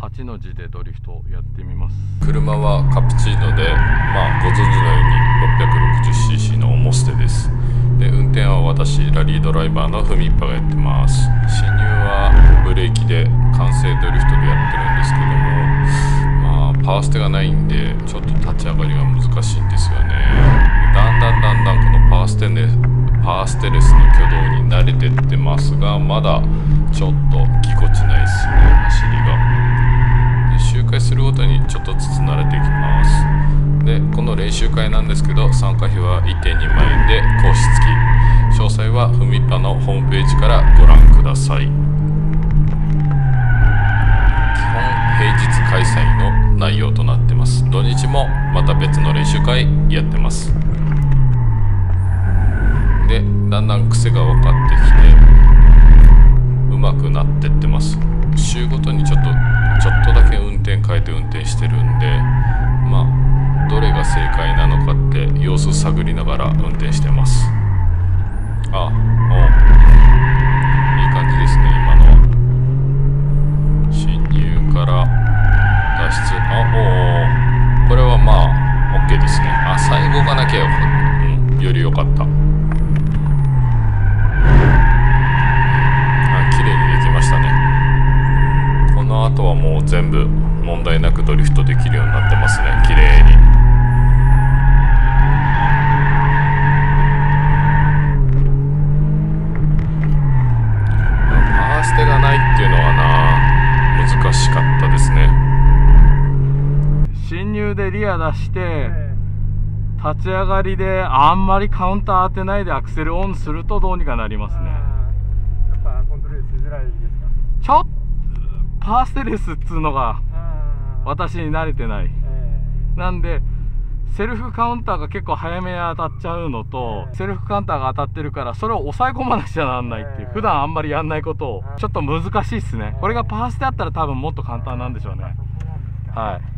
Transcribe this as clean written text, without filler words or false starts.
8の字でドリフトやってみます。 車はカプチーノで、ご存知のように 660cc のモステです。で、運転は私ラリードライバーのフミッパがやってます。進入はブレーキで完成ドリフトでやってるんですけども、パワーステがないんでちょっと立ち上がりが難しいんですよね。だんだんこのパワーステレスの挙動に慣れてってますが、まだちょっとぎこちないですね、走りが。で、周回するごとにちょっとずつ慣れてきます。で、この練習会なんですけど、参加費は 1.2 万円で講師付き。詳細はフミッパのホームページからご覧ください。基本平日開催の内容となってます。土日もまた別の練習会やってます。で、だんだん癖が分かってきて上手くなってってます。週ごとにちょっとだけ運転変えて運転してるんで、どれが正解なのかって様子探りながら運転してます。いい感じですね。今の進入から脱出、これはOK ですね。最後がなきゃより良かった。綺麗にできましたね。この後はもう全部問題なくドリフトできるようになってますね。綺麗に。パワーステがないっていうのは難しかったですね。 進入でリア出して立ち上がりであんまりカウンター当てないでアクセルオンするとどうにかなりますね。 やっぱコントロールしづらいですか？ ちょっとパワーステレスっつうのが私に慣れてない、なんでセルフカウンターが結構早めに当たっちゃうのと、セルフカウンターが当たってるからそれを抑え込まなくちゃならないっていう、普段あんまりやんないことをちょっと難しいっすね。これがパワーステあったら多分もっと簡単なんでしょうね。はい。